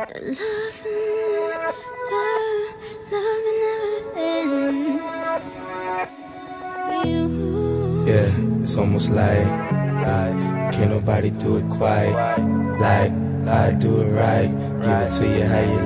Love's never end. Yeah, it's almost like can't nobody do it quite like I do it right. Give it to you how you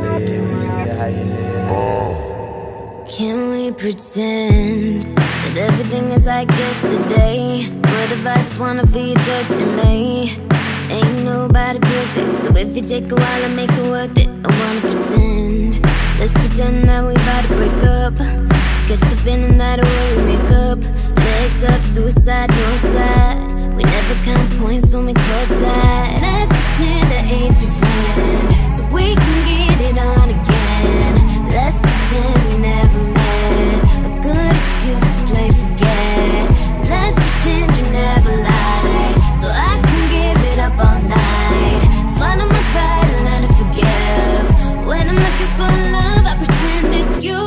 live. Can we pretend that everything is like yesterday? What if I just wanna feel you touching me? Ain't nobody perfect, so if you take a while and make it worth it, I wanna pretend. Let's pretend that we about to break up, to catch the feeling that when we make up. Legs up, suicide, no side. We never count points when we call that. Let's pretend I ain't your friend, so we can get it on again. Let's pretend we never met, a good excuse to play forget. Let's pretend you never lied, so I can give it up all night. Swallow my pride and learn to forgive. When I'm looking for love, I pretend it's you.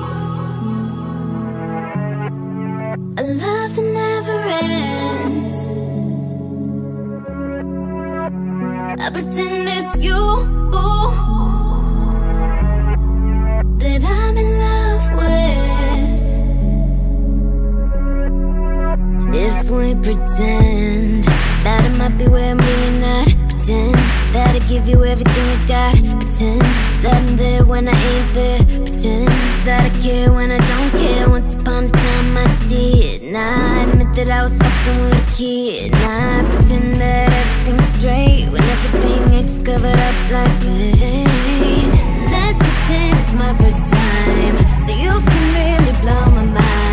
A love that never ends. I pretend it's you that I'm in love with. If we pretend that I might be where I'm really not, pretend that I give you everything I got, pretend that I'm there when I ain't there, pretend that I care when I don't care. Once upon a time I did not admit that I was fucking with a kid. Now I pretend that everything's straight when everything ain't just covered up like paint. Let's pretend it's my first time, so you can really blow my mind.